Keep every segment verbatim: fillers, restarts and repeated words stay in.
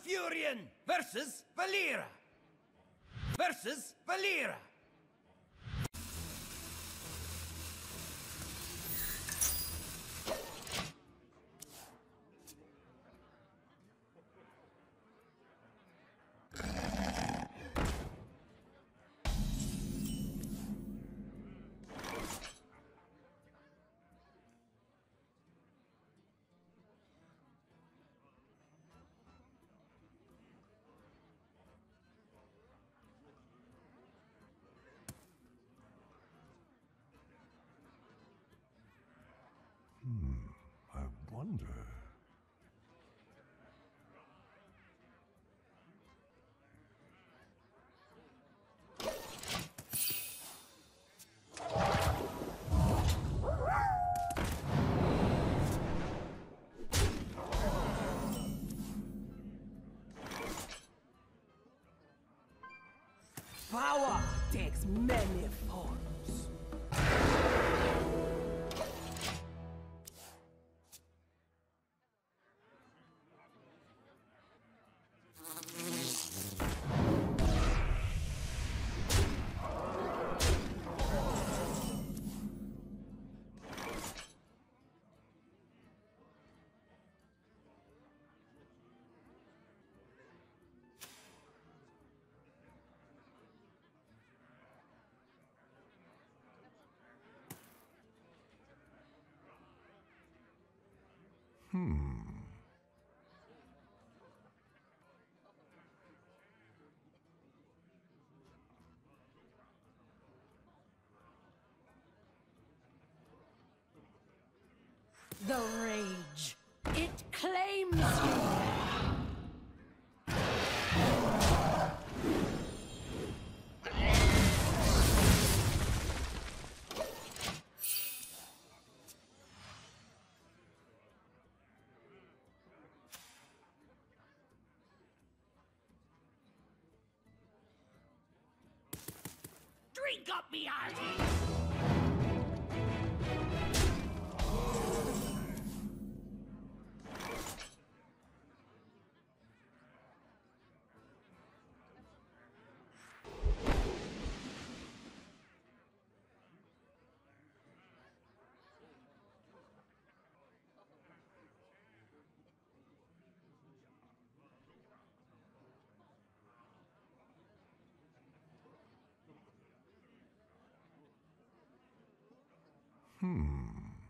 Furion versus Valera versus Valera. Hmm, I wonder. Power takes many forms. Hmm. The rage. It claims you. Drink up me hearty! Hmm.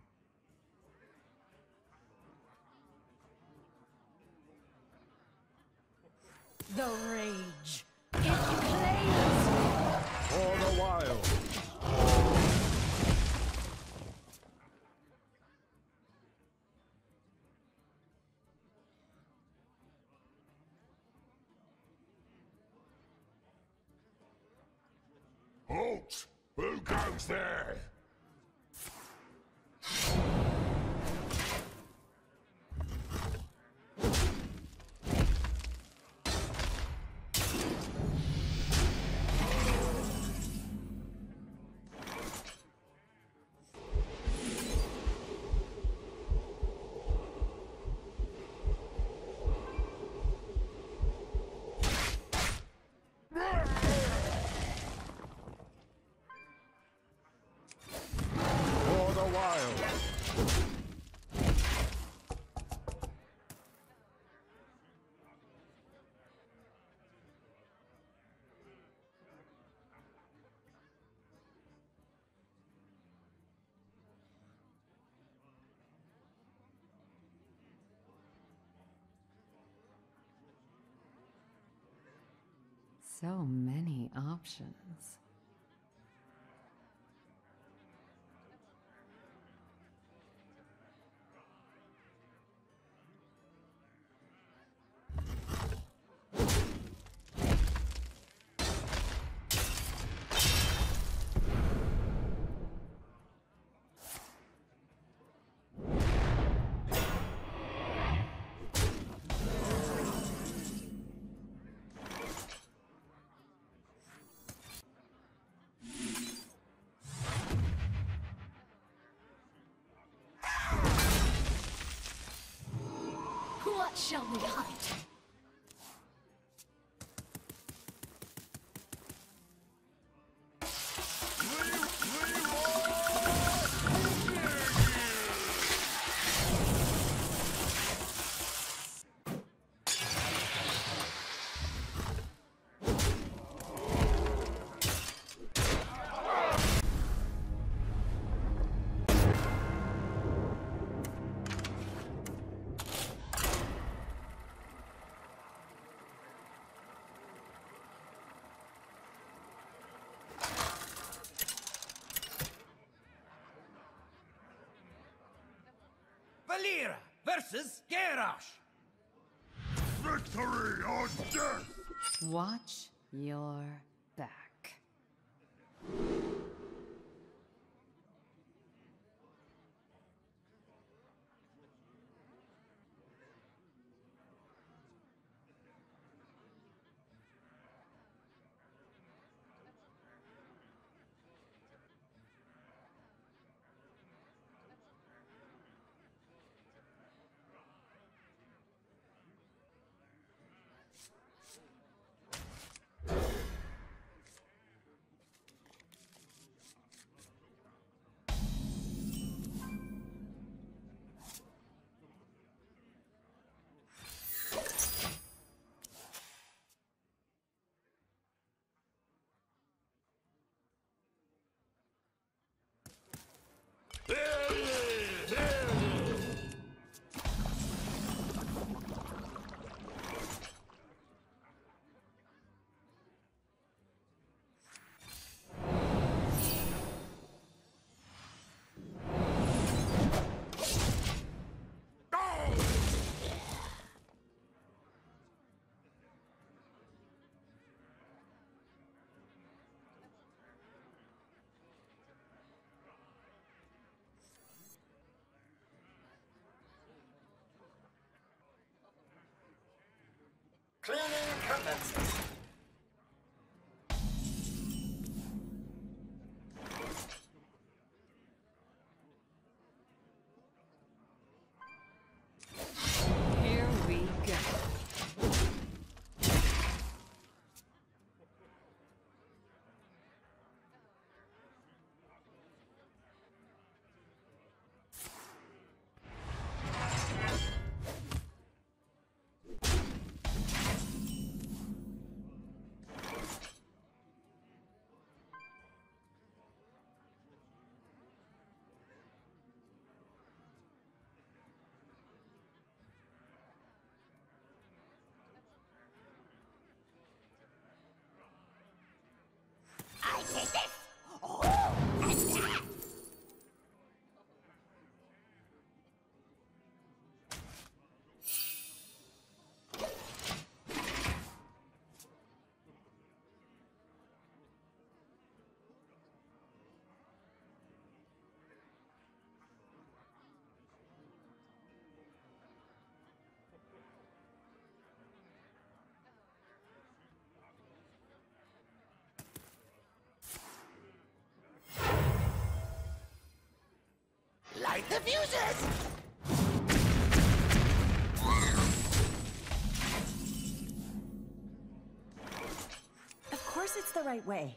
The rage. It claims For the wild. Halt! Who goes there? For the wild. So many options. what shall we hunt? Valera versus Garrosh. Victory or death! Watch your back. Cleaning commences. Here we go. I take this! Oh! And that! Light the fuses! Of course it's the right way.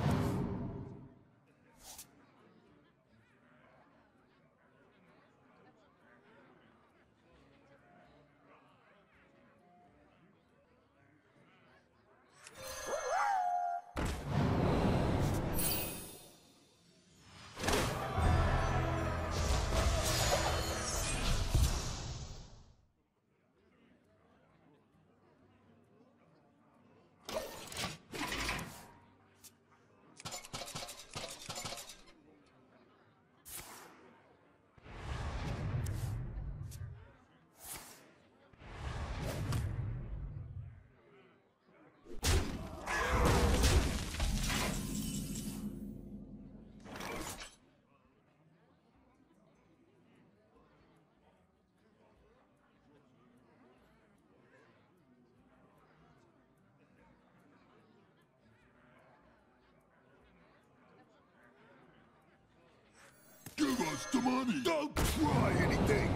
Give us the money! Don't try anything!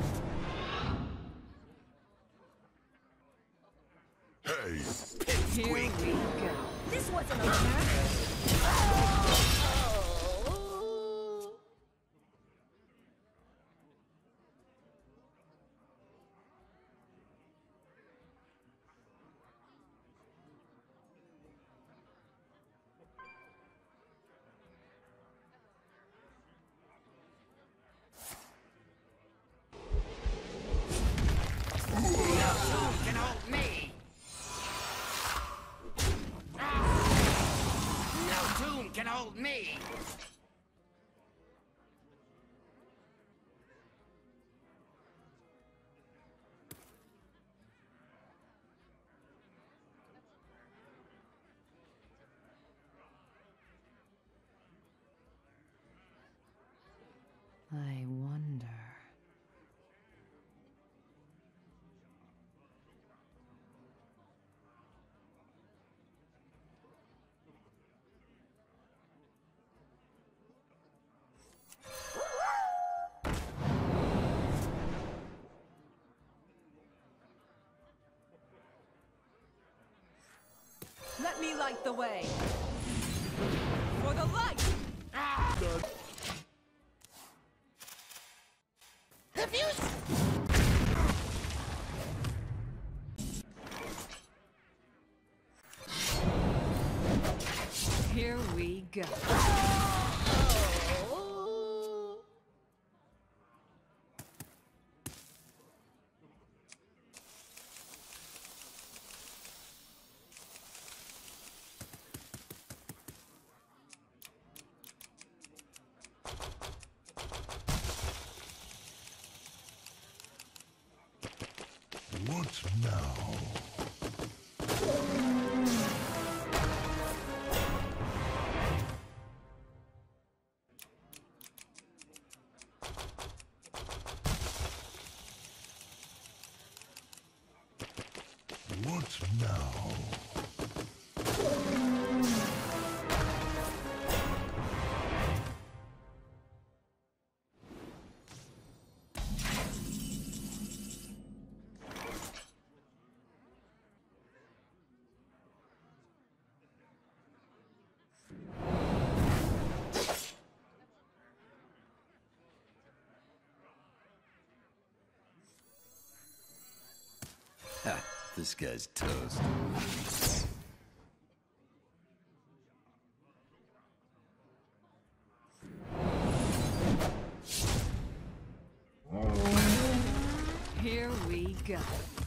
Hey! Here we go. This wasn't a winner. You can hold me! No tomb can hold me! me light the way. For the light! Diffuse! Here we go. What now? What now? Ha, this guy's toast. Here we go.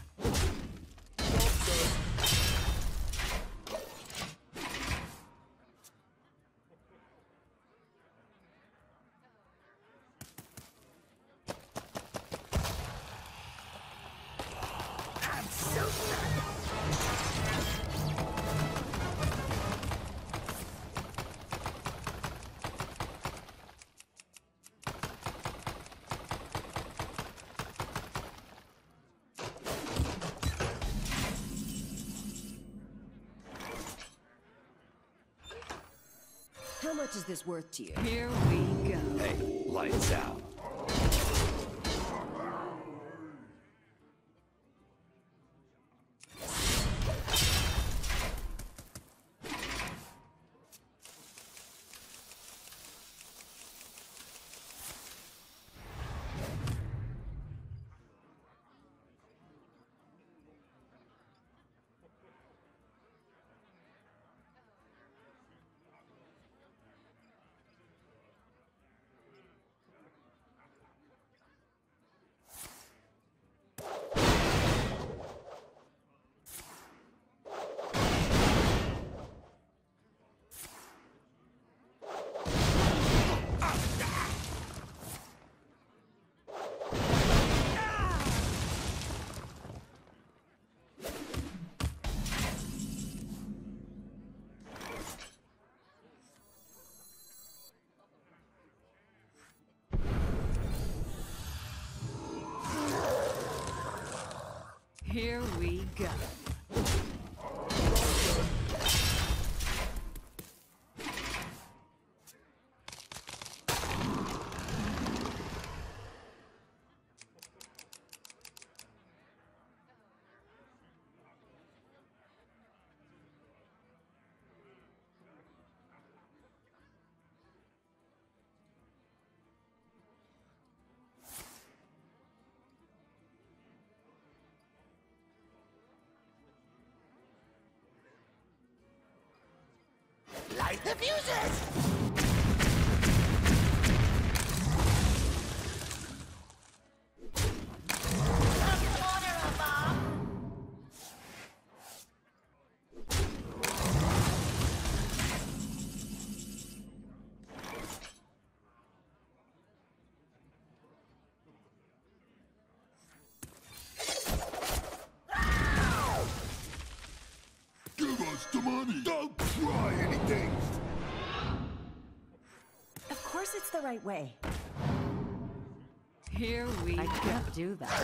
How much is this worth to you? Here we go. Hey, lights out. Here we go. Light the fuses! Give us the money! Don't try anything! Of course it's the right way. Here we I go. can't do that.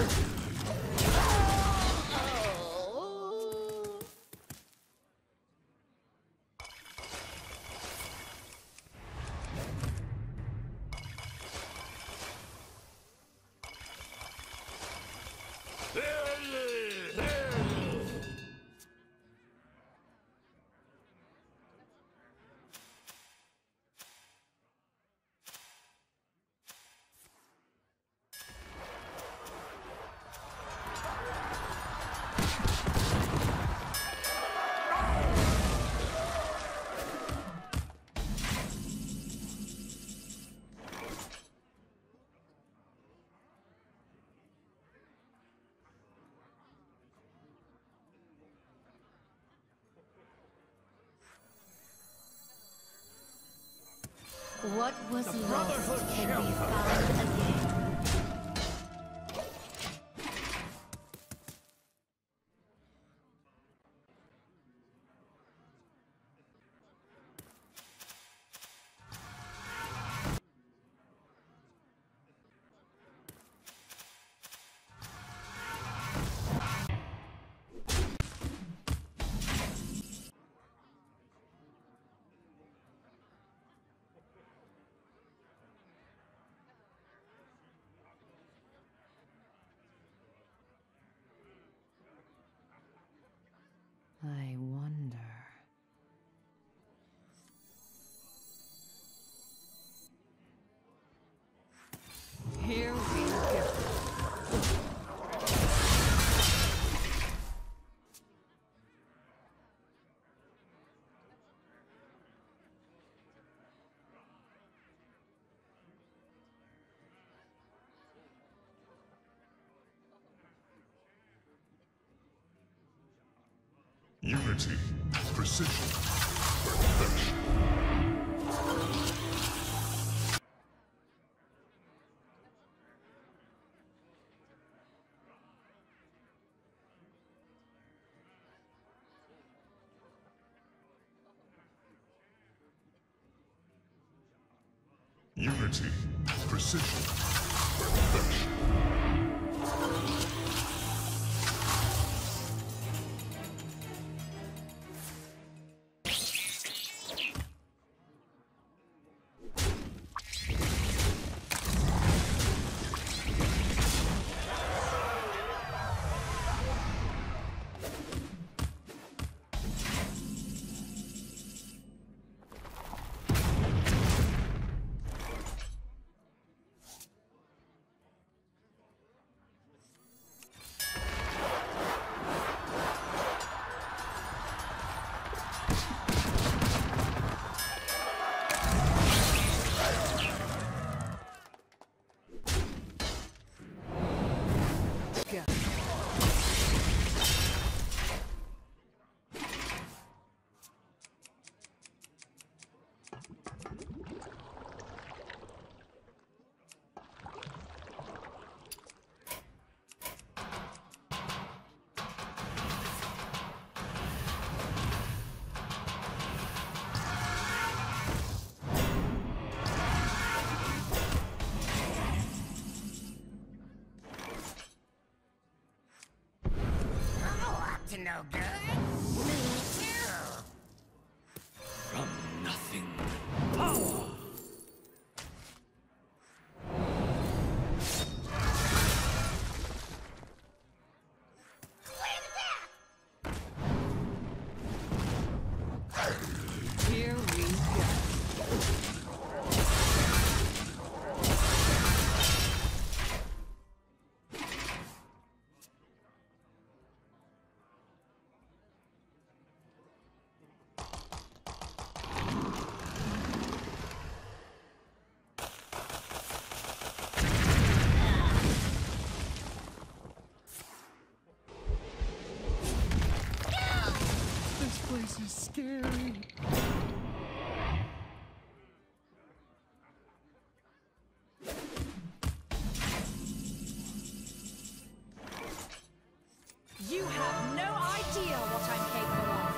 What was The lost Brotherhood can shall be come. found again. I wonder. Here we go. Unity, precision, perfection. Unity, precision, perfection. To no good? Me too. From nothing, power. Here we go. This place is scary. You have no idea what I'm capable of.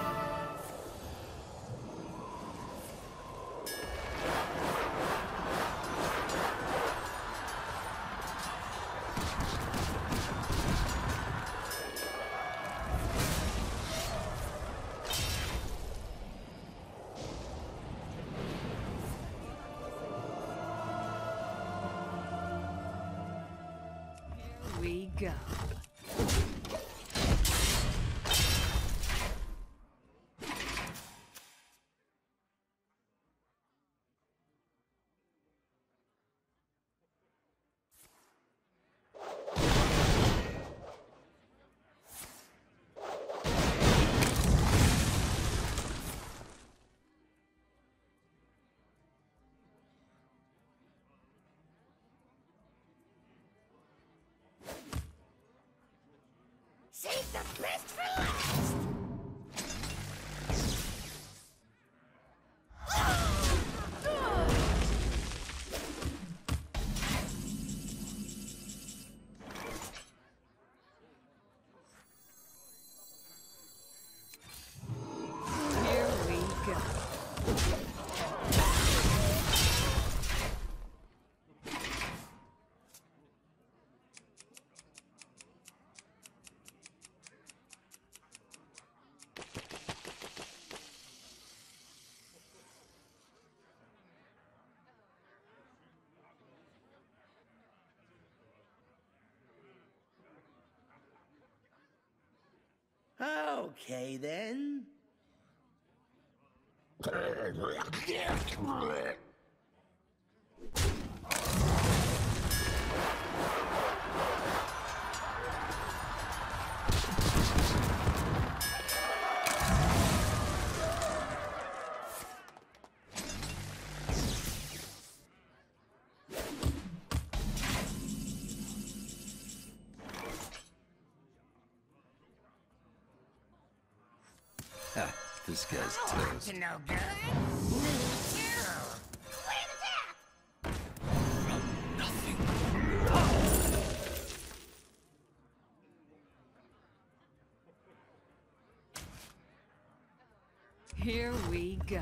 Here we go. Okay, then. Ha, this guy's Oh, up toast. to no good? Me too. Where's that? From nothing. Here we go.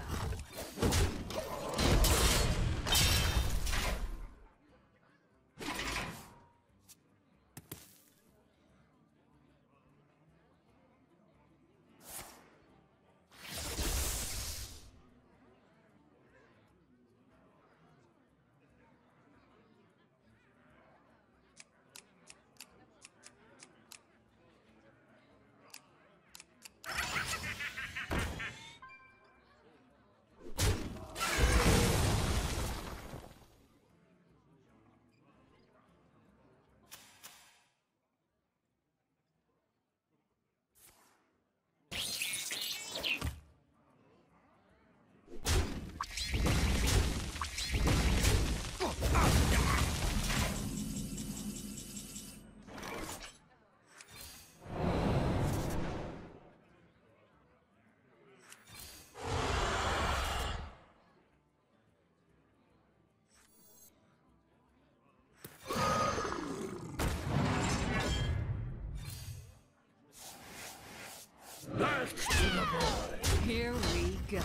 Here we go.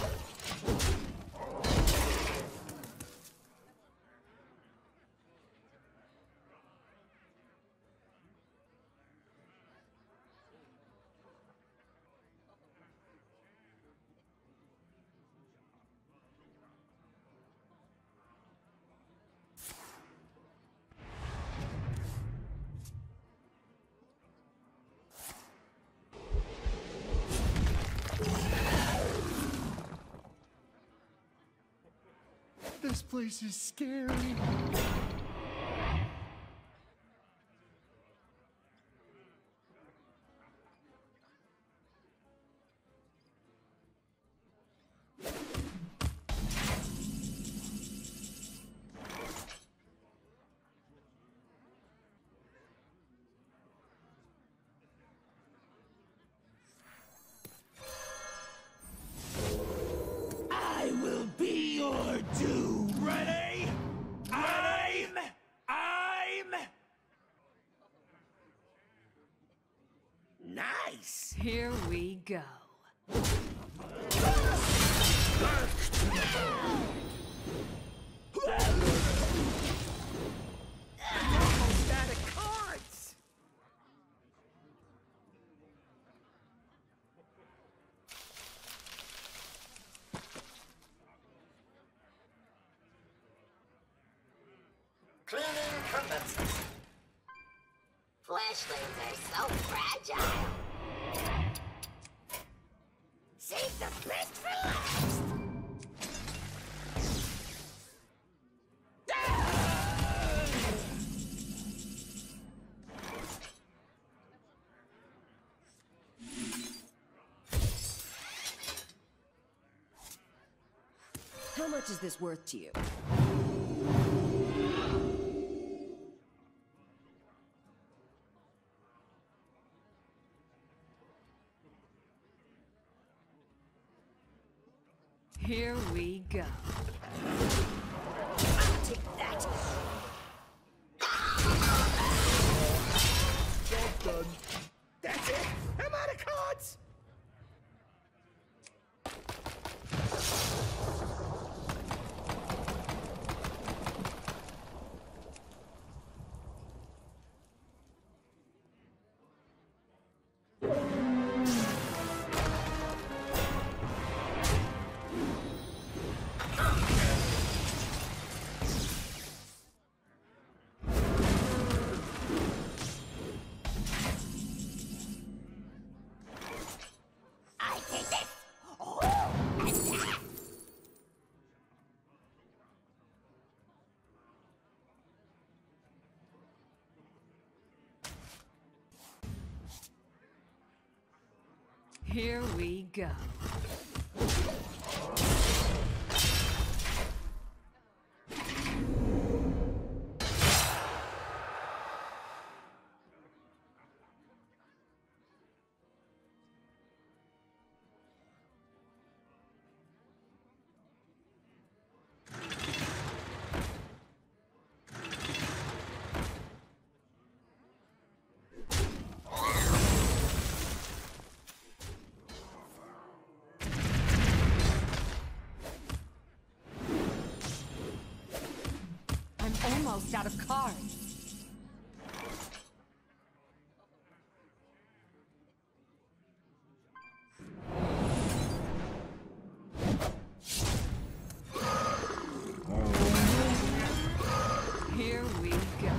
This place is scary. I will be your doom. Ready? I'm... I'm... Nice. Here we go. Almost out of cards. Cleaning commences. Fleshlings are so fragile. Save the best for last. How much is this worth to you? Here we go. I'll take that. Job done. That's it. I'm out of cards. Here we go. Almost out of cards. Here we go.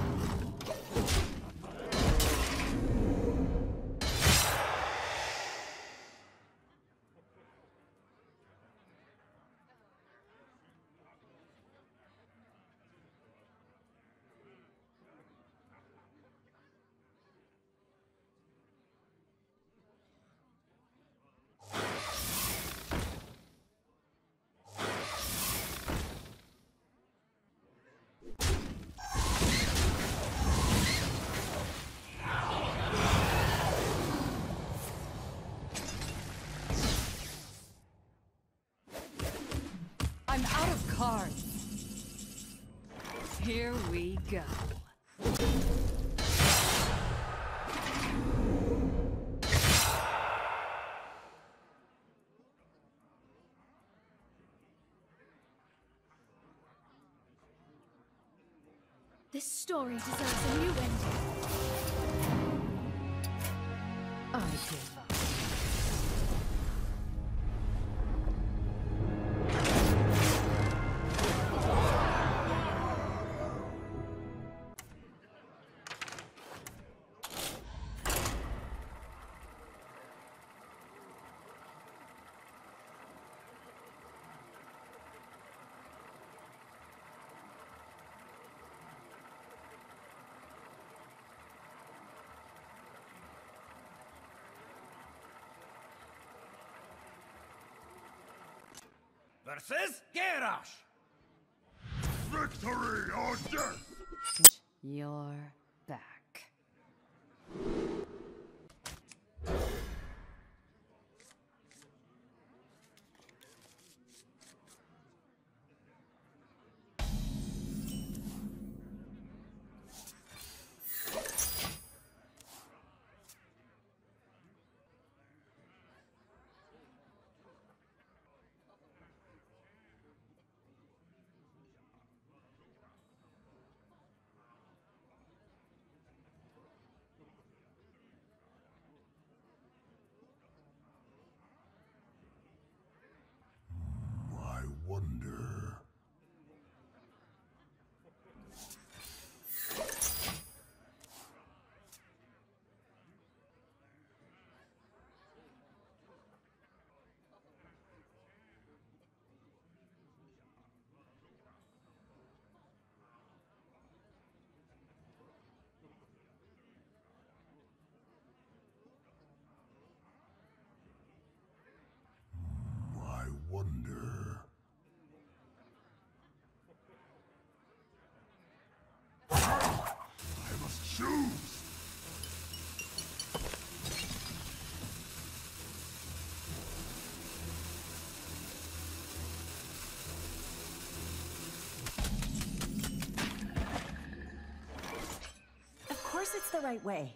I'm out of cards. Here we go. This story deserves a new ending. I give up. Versus Garrosh! Victory or death! You're back. I wonder. I wonder. I must choose. Of course it's the right way.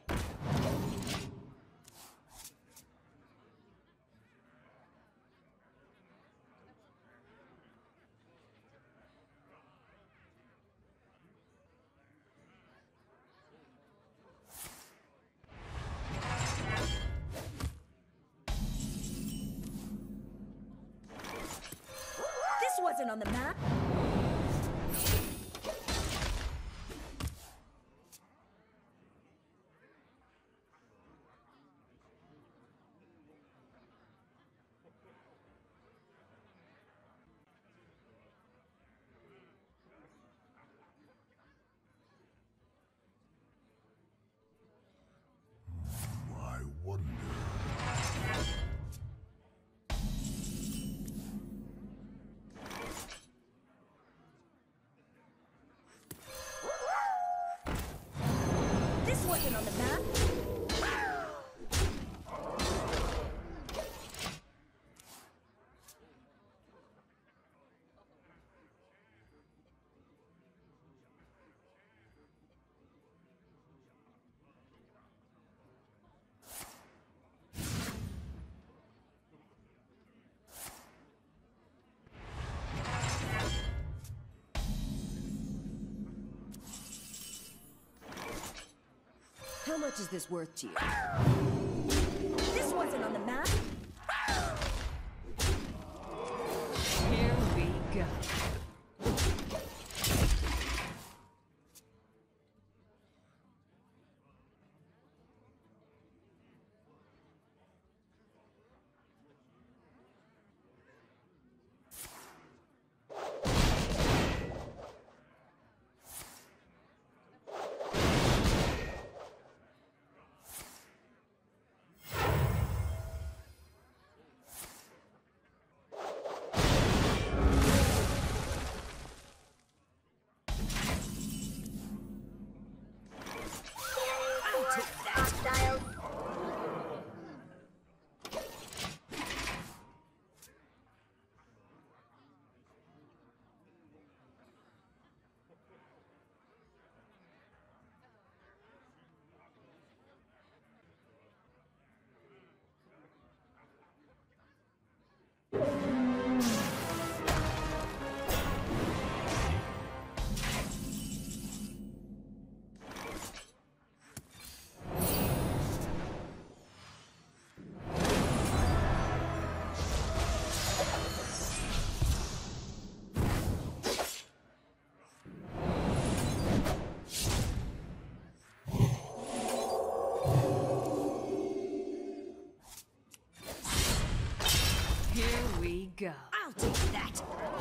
This wasn't on the map. I wonder. much is this worth to you? This wasn't on the map. Here we go. Go. I'll take that.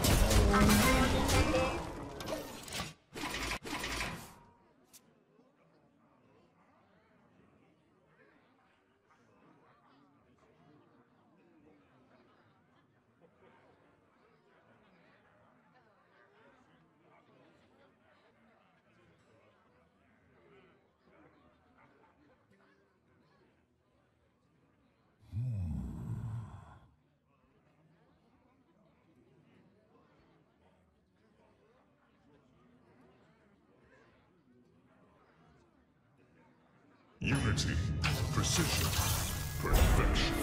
Unity, precision, perfection.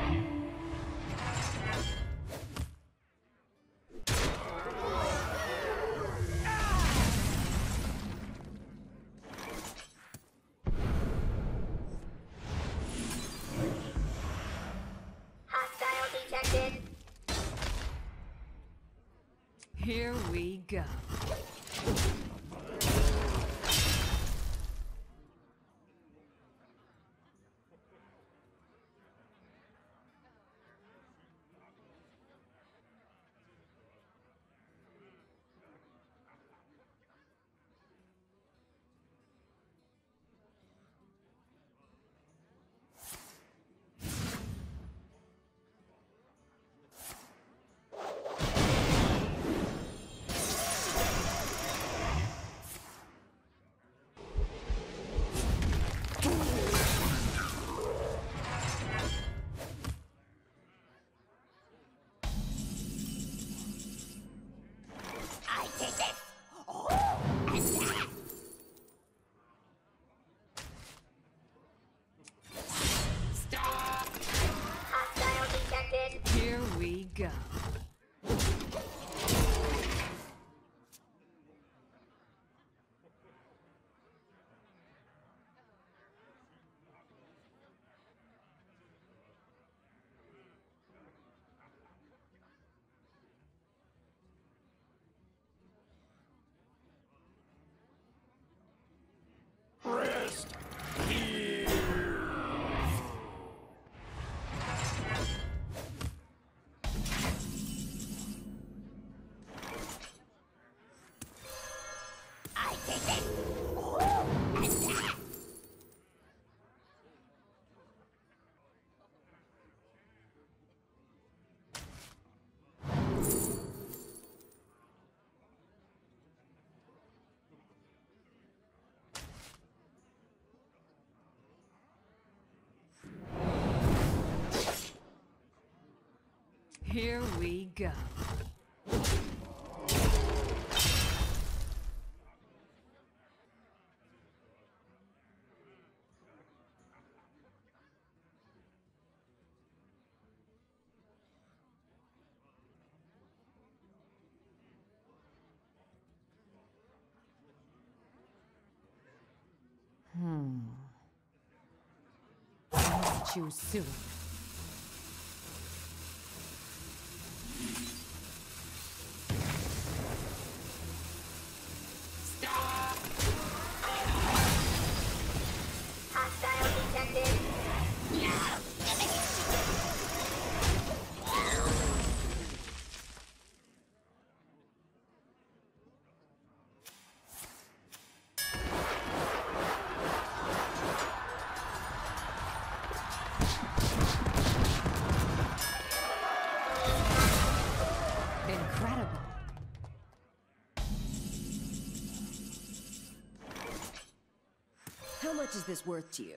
Hostile detected. Here we go. Here we go. Rest here. I take it. Here we go. Hmm. choose soon. Hostile detected. Incredible. How much is this worth to you?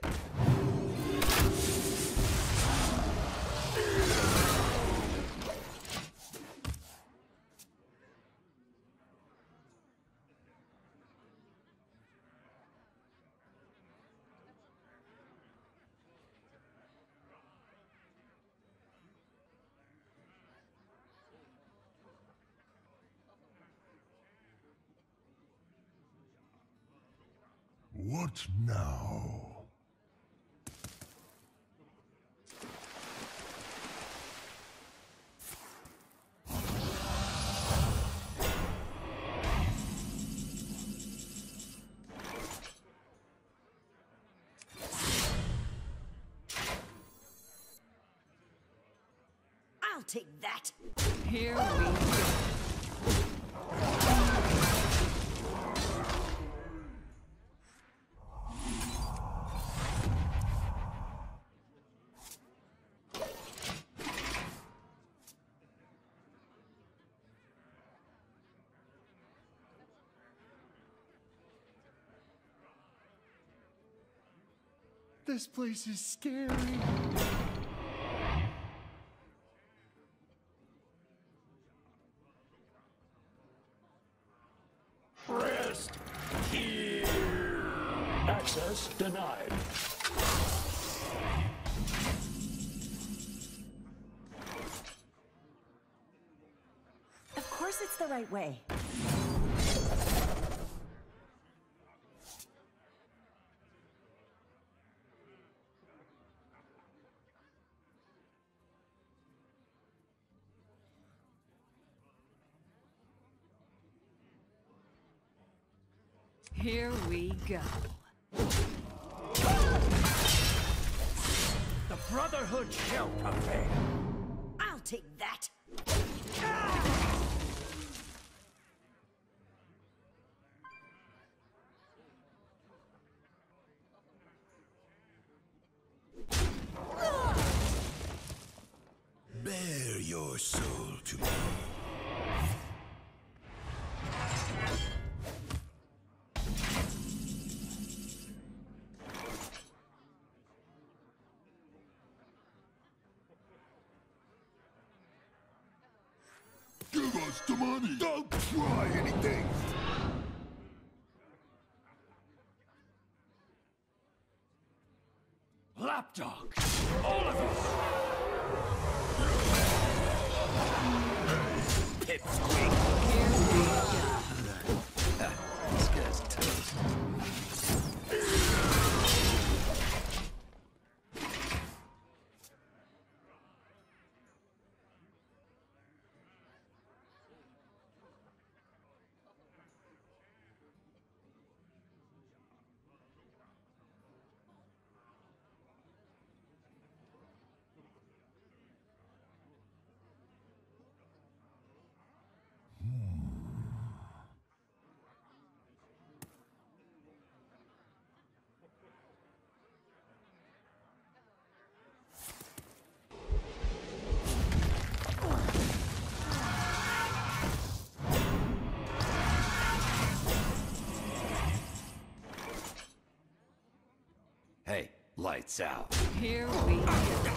What now? I'll take that. Here we go. This place is scary. Rest here. Access denied. Of course it's the right way. Here we go. The Brotherhood shall prevail. I'll take that. Bare your soul to me. Give us the money. Don't try anything. Lapdog! All of you! Pipsqueak. Here we go. This guy's toast. Hey, lights out. Here we go.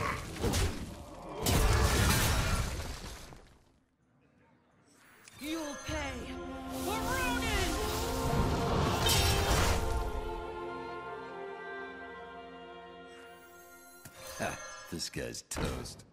You'll pay for Ronin! Ha, this guy's toast.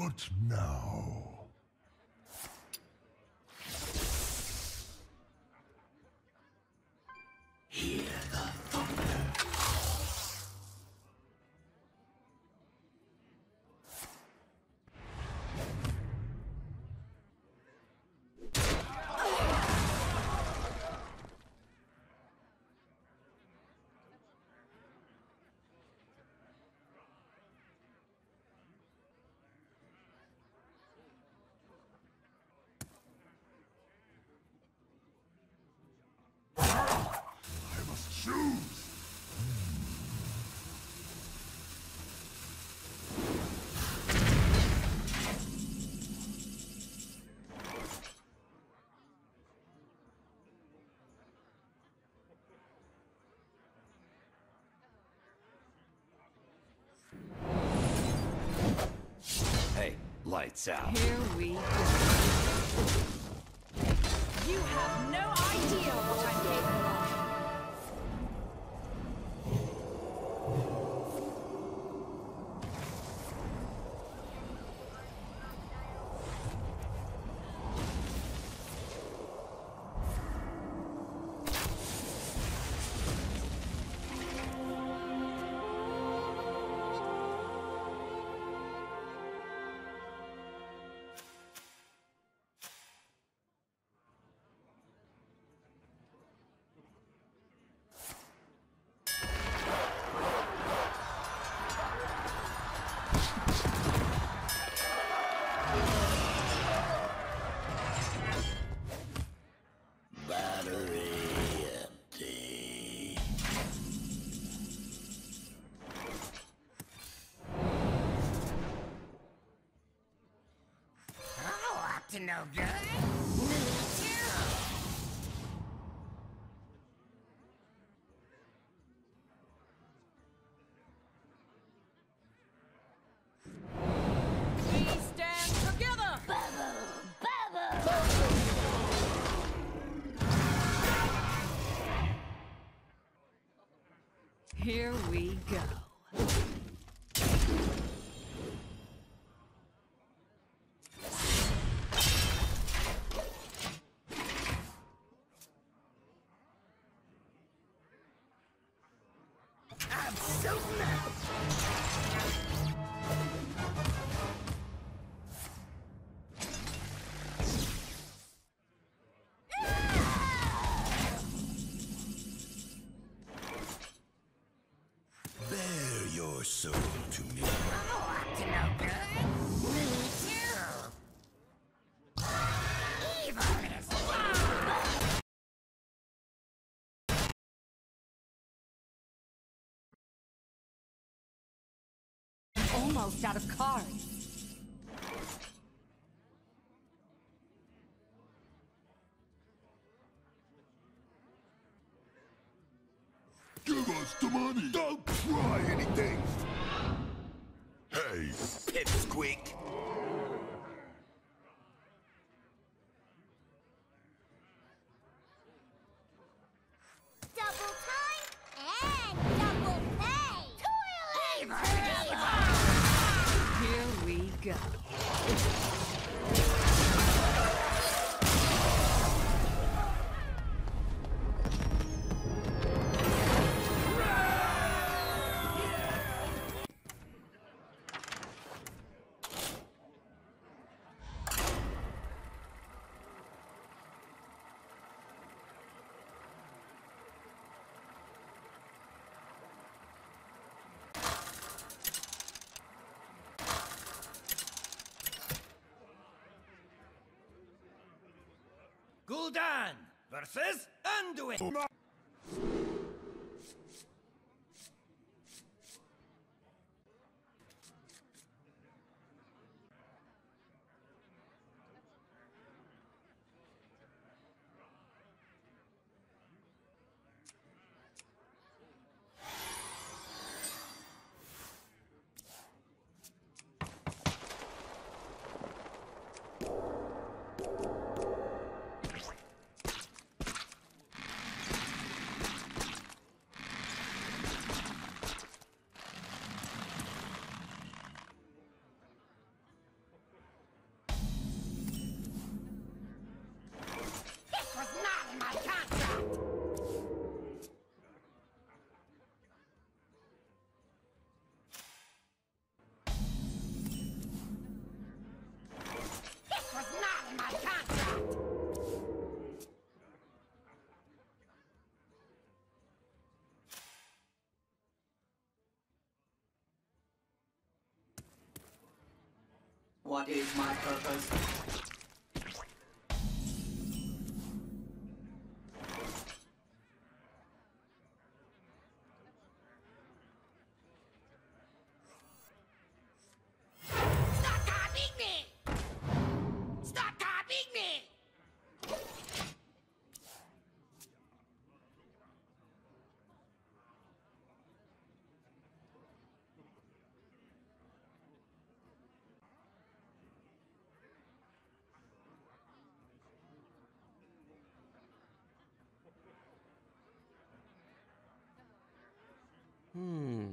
What now? Hear the thunder. I must choose. Hey, lights out. Here we go. You have no idea what I'm capable of. Battery empty. Oh, up to no good. Me too. We stand together. Here we go. I'm so mad. Bare your soul to me. Oh, up to no good. Me too. Evil is fun. Almost out of cards. Give us the money. Don't try anything. Hey, Pipsqueak. Double time and double pay. Toilet. Here we go. Gul'dan versus Anduin. What is my purpose? Stop copying me! Stop copying me! Hmm.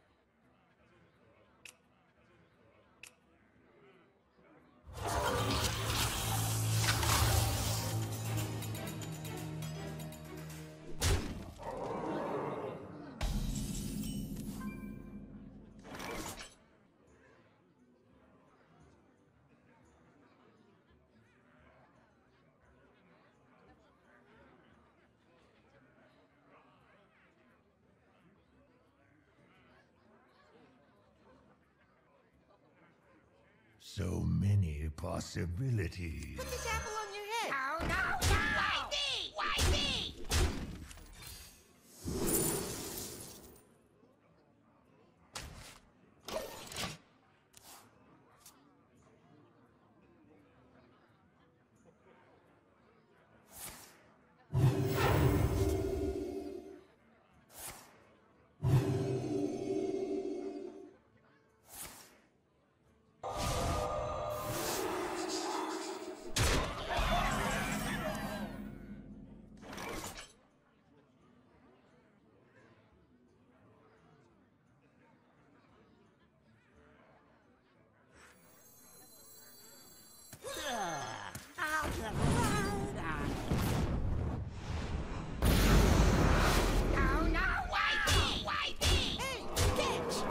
So many possibilities. Put this apple on your head. No, no, no! Why me? Why me? No, no, why me? Why me? Hey, catch!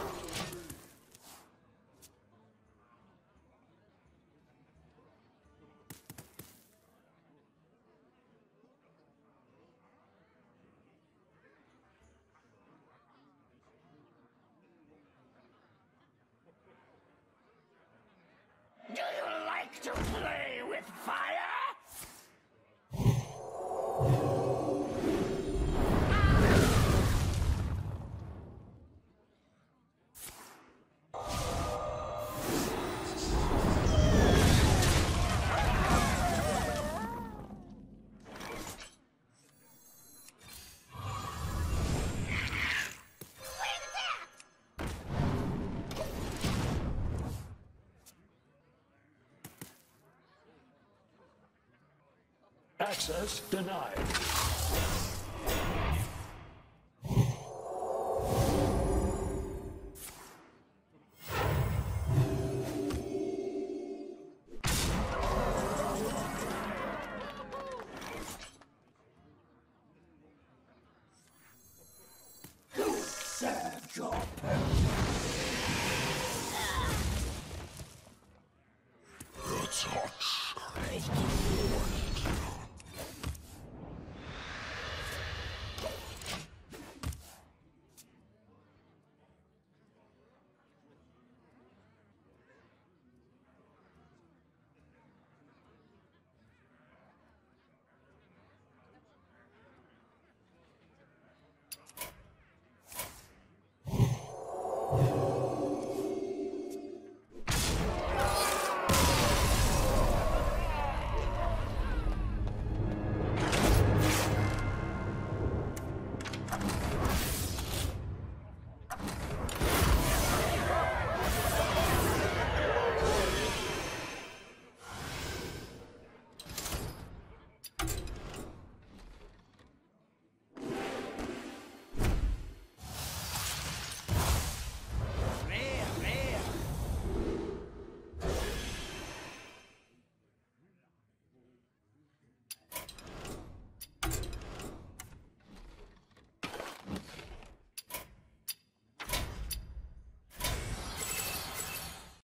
Do you like to play with fire? Access denied. Serve your purpose.